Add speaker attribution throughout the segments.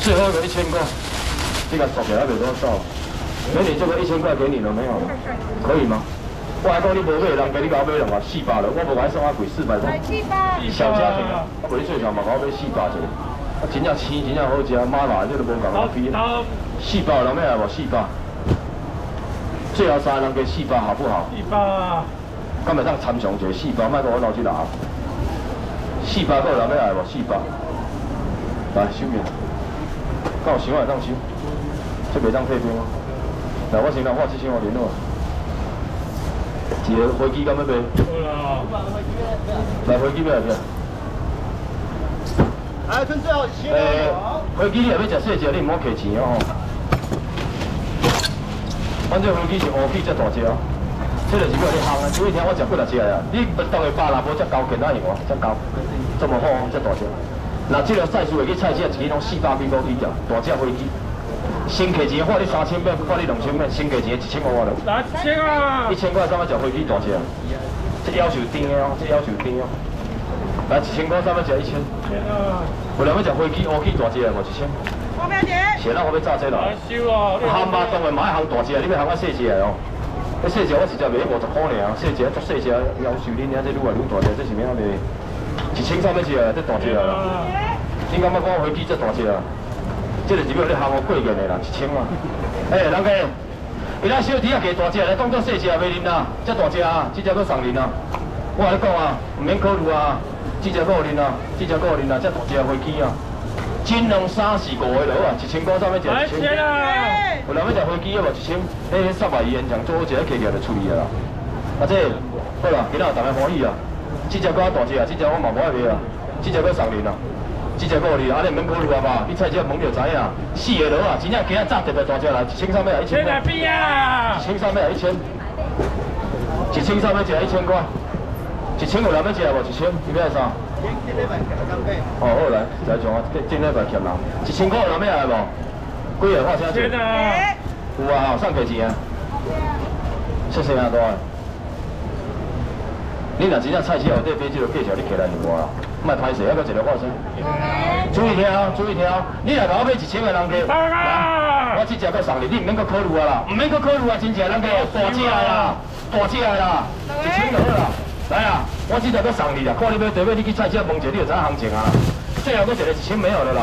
Speaker 1: 最后一个1000块，这个锁起来没多少。美女，这个1000块给你了没有？可以吗？我还讲你无买，人家你搞买人话400了，我无甲你送啊贵400块。小家庭啊，我陪你最少嘛，搞买400一个。啊，真正鲜，真正好食，麻辣这都无共我比。400人要来无？400。最后3个人加400，好不好？400。敢会当参详一个400，莫跟我闹这啦。400个人要来无？400。来收面，敢有想法当收？这袂当退票吗？来，我先来画7000块联络。一个飞机敢要买？来，飞机要来听。
Speaker 2: 来，趁最后1000块。
Speaker 1: 飞机你若要食细只，你唔好客气哦。反正飞机是乌鸡才大只哦，这就是叫你烘啊。有一天我食几来只啊，你当个肉无遮高，见哪用啊？遮高，这么好，遮大只。那这个赛事会去菜市，一支拢400几5起条，大只飞机。先客钱花你3000块，花你2000块，先客钱1000块我了。
Speaker 3: 来1000啊！1000
Speaker 1: 块上要食飞机大只，这要求低的哦，这要求低哦。来1000块上要食1000。有人要食飞机乌鸡大只的无1000？
Speaker 4: 我表姐。
Speaker 1: 是咱我要炸这啦。
Speaker 3: 收哦。
Speaker 1: 烘肉当然嘛爱烘大只的，你要烘啊细只的哦。迄细只我实在卖50块尔，细只足细只要求恁遐这愈来愈大只，这是咩啊卖？1000上要食的，这大只啦。你感觉讲飞机这大只啊？这就是要你烘我过瘾的啦，1000嘛。人家，伊咱小弟啊加大只，来当做细只袂啉啦，这大只啊，这只搁送恁啊。我甲你讲啊，唔免考虑啊，这只搁有啉啊，这只搁有啉啊，这大只飞机啊，斤2、3、4、5个就好啊，1000块上要食1000。有人要食飞机要无1000？迄3万2现场做好一个客起来就处理啊啦。啊这好啦，今仔大家欢喜啊，这只搁较大只啊，这只我嘛无爱卖啊，这只搁送恁啊。这只个哩，安尼免考虑啊吧？你菜市问就知影，4个螺啊，真正今仔炸特别大只啦，1000上面1000块。1000上面1000，1000上面只1000块，1000有人要食无？1000，你要啥？哦好来，来像我今礼拜欠人，1000块有人要来无？几个话声做？有啊，送价钱啊，谢谢啊大个。你若真正菜市内底买这个价钱，你起来就无啦。莫歹势，还搁一个话声。注意听，注意听，你若甲我买1000个人家，我这只搁送你，你唔免搁考虑啊啦，唔免搁考虑啊，真正人家大只啦，大只啦，1000就好啦。来啊，我这只搁送你啦，看你要对尾，你去菜市问者，你就知行情啊。最后搁一个1000没有了啦。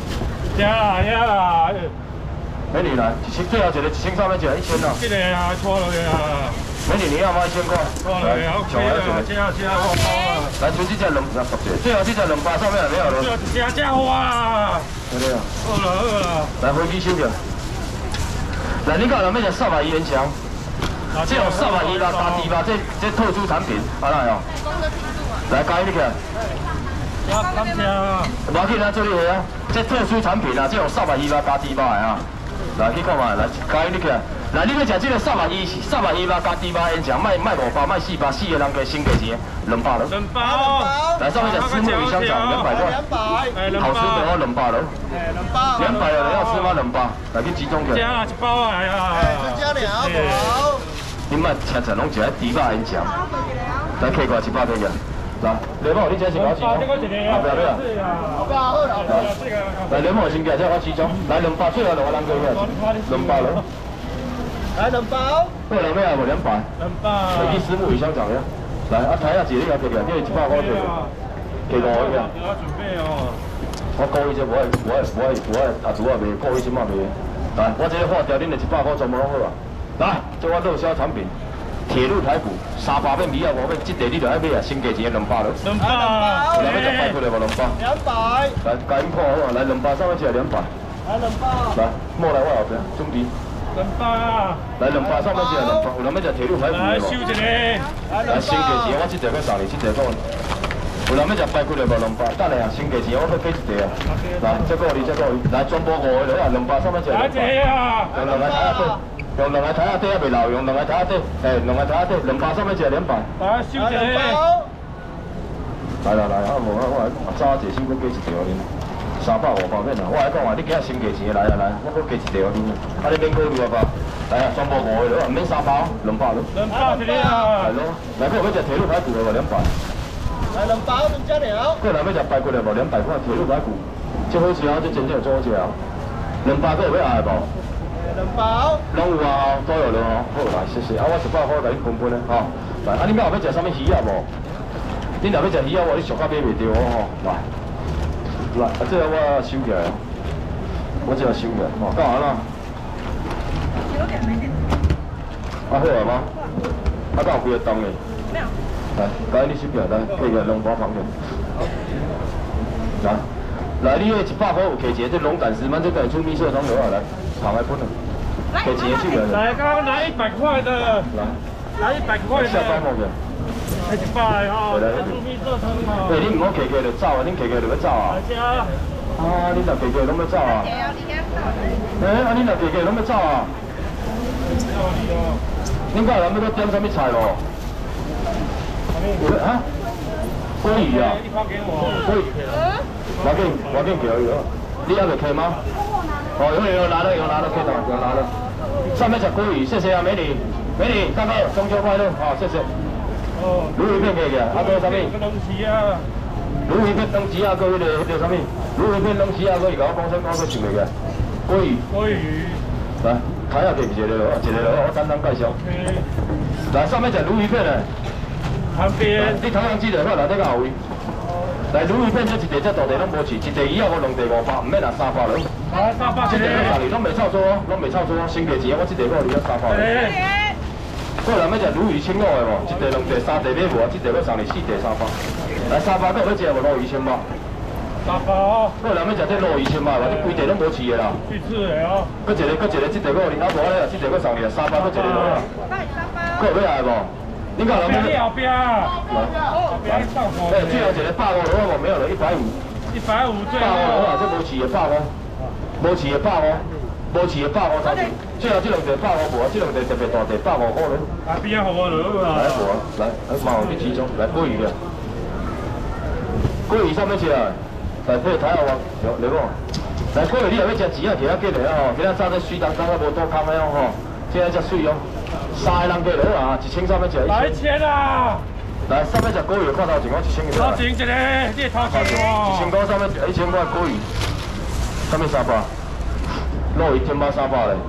Speaker 3: 呀，
Speaker 1: 美女来，1000最后一个1000上面就1000啦。
Speaker 3: 这个啊，错了呀。
Speaker 1: 美女，你要吗？1000块。
Speaker 3: 来，上来一个。这我包啊。
Speaker 1: 来，就这只2十个，最后这只200上面没有了。
Speaker 3: 这哇！
Speaker 1: 对对啊。
Speaker 3: 好了。
Speaker 1: 来，飞机收起来。来，你讲人要食3万元强，这种3万元啦，大地吧，这特殊产品，好来哦。来，加一个。
Speaker 3: 感谢啊。
Speaker 1: 无要紧啊，做你个啊，这特殊产品啊，这种3万元啦，大地吧的啊。来，去看嘛，来，加一个。来，你要食这个3万元啦，加地吧烟肠，卖500，卖400，4个人加先价钱200了。200。来，上面讲石目鱼香肠200块。好吃的哦，200了。200有人要吃吗？200，来去集中起来。
Speaker 3: 加1包啊呀！
Speaker 2: 增加2包。
Speaker 1: 你莫常常拢食猪肉烟肠，来客过100块个。来，雷某，你这是搞几种？后壁了。
Speaker 2: 后壁好了。
Speaker 1: 来，雷某先价，这我几种？来200，最后2个人过去，200了。
Speaker 2: 来2包。
Speaker 1: 2人要来无200？200。来去石目鱼香肠呀。来，台下一个你也客起来，你100块客，客5个。
Speaker 3: 我准备哦。
Speaker 1: 我故意这无爱啊，猪啊卖，故意即马卖。来，我这个划掉，恁就100块全部拢好啊。来，这我热销产品，铁路排骨，300面米啊5面，这地你就爱买啊，先价钱200了。200。有人要食排骨的无200？200。来，加饮看好啊，来200，上面一个200。
Speaker 2: 来200。
Speaker 1: 来，莫来我后边，兄弟。
Speaker 3: 200。
Speaker 1: 来200，上面一个200，有人要食铁路排骨的无？
Speaker 3: 来收一个。
Speaker 1: 来，先价钱，我这个送你，这个够。有人要食排骨的无200？等下啊，先价钱我再给一个啊。来，这个你，这个来全部5个了啊，200上面一个200。用两个台下底，用两个台下底还袂漏，用两个台下底，两个台下底200上面一个200。
Speaker 3: 来收一个。
Speaker 1: 来，啊无我早一手搁加一条恁，300、500面啊！我来讲啊，你加先价钱来，我搁加一条恁，啊你免考虑啊吧？来啊，全部5个了，唔免3包，200了。
Speaker 3: 200一个啊。
Speaker 1: 系咯，来，搁有要食铁路排骨的无200？
Speaker 2: 来2包增加2。
Speaker 1: 个人要食排骨的无200块铁路排骨，这好食啊，这真正做好食啊！ 200个有要爱无？
Speaker 2: 2包。
Speaker 1: 拢有啊，都有了哦。好来，谢谢。啊，我100块甲你分分咧，吼。来，啊，你要食啥物鱼啊无？你若要食鱼啊，你俗较买袂着哦吼。来，来，啊，这个我收起来，我这个收起来，吼，干啥啦？啊，好啊吗？啊，敢有几个冻的？没有。来，赶紧你收起来，来，摕个龙包放着。来，来，你迄100块有摕一个这龙胆石，咱这个出蜜色汤油啊，来，旁来分了。摕钱的收起来。
Speaker 3: 来，刚刚拿100块的。
Speaker 1: 来。
Speaker 3: 拿100块的。
Speaker 1: 下包冇嘅。
Speaker 3: 还100哦，出蜜色汤哦。
Speaker 1: 对，你唔好摕摕就走啊，恁摕摕就要走啊。啊，你若摕摕拢要走啊？啊，你若摕摕拢要走啊？恁家人要搁点什么菜咯？啊？鲑鱼啊？鲑鱼。我给给有，你还没开吗？哦，有拿了，可以拿了。上面是鲑鱼，谢谢啊，美女，大妹，中秋快乐，好，谢谢。哦。鲈鱼片可以嘅，啊，搁啥物？龙旗啊。鲈鱼片、龙旗啊，搁迄个啥物？鲈鱼片、龙旗啊，搁伊甲我讲声，我搁想袂起来。鲑鱼。来，睇下摕一个咯，我简单介绍。来，上面是鲈鱼片嘞。旁边。你头先记得看内底个后位。来，鲈鱼片这一地这大地拢无饲，一地鱼啊我2地500，唔免啊300了。啊，300。这地我送你，拢袂臭做哦，先给钱，我这地我你要300了。过来要食鲈鱼青卤的无？一地2地3地买无？这地我送你4地300。来300个要食无？鲈鱼青吧。300哦。过来要食这鲈鱼青吧，这规地拢无饲的啦。去吃的哦。搁一个，这地我你啊无咧，这地我送你啊300，搁一个落啊。搁有要爱无？你讲人们后边啊，来，最后一个150的话没有了，150。150最后。150啊，这无饲的150，无饲的150，无饲的150头前。最后这2地150无啊，这2地特别大地150块了。啊，边好啊，来无啊，来，麻烦你集中，来鲑鱼啊，鲑鱼上面吃啊，来配台下我，来无？来鲑鱼你若要食钱啊，其他过来啊吼，今仔早在水当中啊无多空的哦吼，现在才水哦。3个人过来啊，1000上面吃。来1000啊！来上面吃鲑鱼，看头前我1000个。头前一个，你头前哦。1000块上面1000块鲑鱼，上面300，鲈鱼天猫300嘞。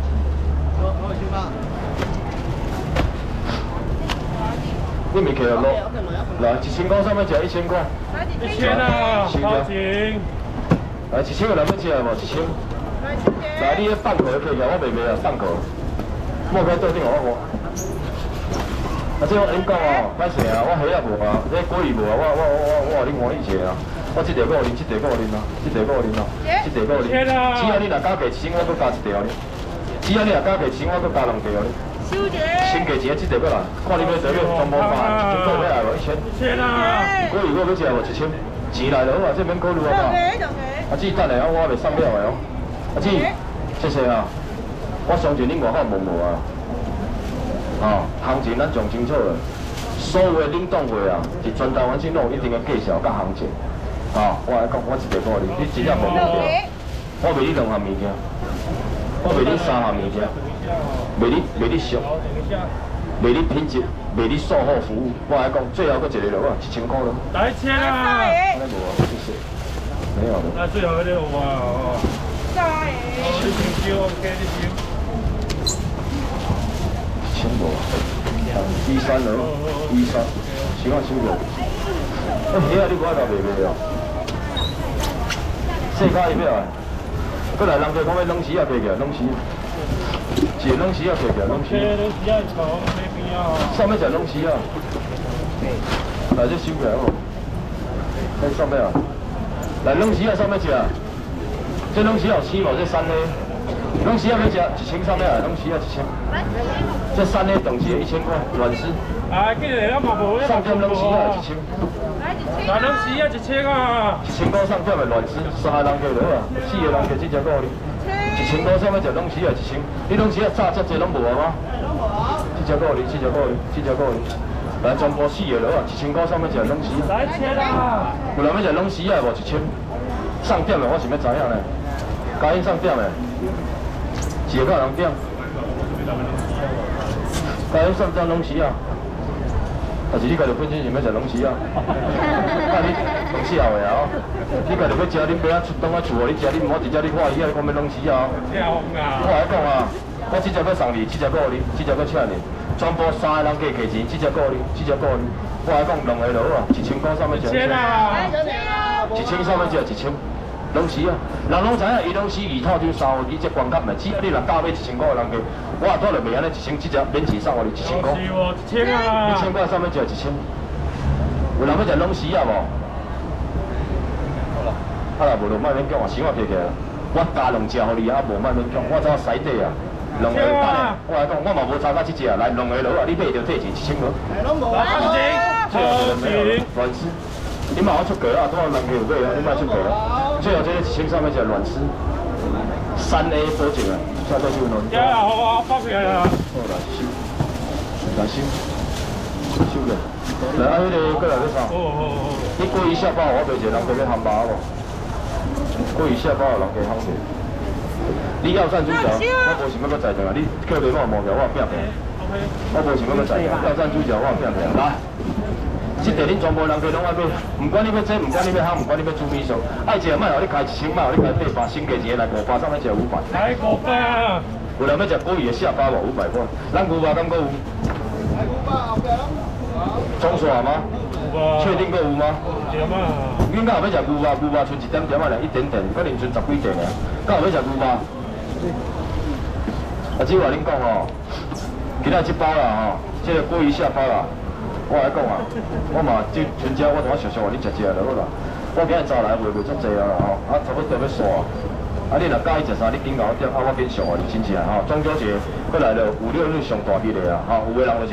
Speaker 1: 你未摕了鲈？来1000块上面吃1000块。1000啊！头前。来1000个人要吃无？1000。来你迄放壳可以啊，我袂卖啊，放壳。莫开桌顶互我看。啊，这我恁讲哦，歹势啊，我虾也无啊，这鲑鱼无啊，我互恁欢喜者啊。我这地我恁，这地我恁啊，这地我恁啊，这地我恁。只要你若加价1000，我搁加1地互你。只要你若加价1000，我搁加2地互你。收者。先价钱，这地过来，看你要多少，全部发，1000块要来无？1000。1000啊。鲑鱼我要吃无？1000。钱来了好啊，这免考虑啊嘛。啊，姊等下啊，我还袂送了的哦。啊，姊，谢谢啊。我相信恁外口问啊，哦，行情咱讲清楚了。所有的冷冻货啊，是全台湾省拢有一定的价销甲行情。哦，我来讲，我一个个你，你真正无问题。我卖你2项物件，我卖你3项物件，卖你俗，卖你品质，卖你售后服务。我来讲，最后搁一个落啊，1000块咯。来签啊！安尼无啊，谢谢。没有了。那最后一个有啊？哦。你先收 ，OK， 你收。1000无，13了，13，先我收着。虾啊，你无爱甲卖卖哦。细卡伊要啊，过来人家讲要冷丝啊，摕起来，冷丝，一个冷丝啊，摕起来，冷丝。冷丝啊，从那边啊。上面是冷丝啊。来这收起来哦。在上面啊，来冷丝啊，上面吃啊。这冷丝有青无？这3个。冷丝要要食1000上面啊，冷丝要1000。这3个等级1000块，软丝。啊，今日咱无上点冷丝啊1000。来冷丝啊1000啊。1000块上点的软丝，3个人过就好啊，4个人过这只够你。1000块上面食冷丝啊1000，你冷丝啊炸遮济拢无啊吗？拢无。这只够你，这只够你，这只够你。来全部4个就好啊，1000块上面食冷丝。来切啦！有人要食冷丝啊无1000？上点的我是要知影呢，加因上点的。几个人点？加因上点拢是啊。 但是你家己本身想要食龙翅啊，那你龙翅后的啊，你家己要食，恁爸仔出当啊厝哦，你食你唔好直接你看伊啊，你讲要龙翅啊。我来讲啊，我这只要送你，这只个你，这只个请你，全部3个人加价钱，这只个你，这只个你。我来讲2个落啊，1000块上面食。1000
Speaker 3: 啊
Speaker 1: ！1000上面食1000。龙翅啊，人拢知影，伊拢是二套就3号，伊这关卡嘛，只要你若加买1000块的人家，我也拖落袂安尼1000，这只免钱送我你1000块。
Speaker 3: 是哦，1000啊
Speaker 1: ！1000块上面就1000。有人要食龙翅啊无？好啦，啊啦无就莫免讲啊，先我起起来，我加2只互你啊，无莫免讲，我怎洗底啊？2个等下，我来讲，我嘛无差到这只啊，来2个落啊，你买着退钱1000块。
Speaker 2: 拢无啊！
Speaker 1: 最后就没有了，软丝。你马上出格啊！多少人可以买啊？你马上出格啊！最后这个1000上面就软丝，3A 保证啊，再多少喏？
Speaker 3: 有啊，好啊，包起来啊。
Speaker 1: 好来收，来收，收个。来啊，迄个过来要啥？你过一下包，我袂一个人过要喊包无？过一下包，人加喊者。你要赞主角，我无想要搁在场啊！你叫袂我毛条，我拼拼。我无想要搁在场，要赞主角，我拼拼。来。这地恁全部人家拢爱买，唔管你要这，唔管你要喊，唔管你要煮米线，爱食卖互你开1000，卖互你开800，先加钱来500，上面食500。
Speaker 3: 来500。
Speaker 1: 有人要食鲑鱼的下巴无500块，咱牛肉敢搁有？
Speaker 2: 来牛肉后壁拢。
Speaker 1: 中煞吗？
Speaker 3: 有啊。
Speaker 1: 确定搁有吗？
Speaker 3: 有嘛。
Speaker 1: 恁敢有要食牛肉？牛肉剩1点点啊，1点点，可能剩10几点啊。敢有要食牛肉？啊，只话恁讲吼，今仔这包啦吼，这个鲑鱼下巴啦。我来讲啊，我嘛就全家我同我熟熟，你食就好啦。我今日早来卖足济啊吼，啊差不多要煞。啊你若介意食啥，你紧甲我点，啊我紧上啊，你亲戚啊吼。中秋节过来了，5、6日上大日的啊，吼有个人就是。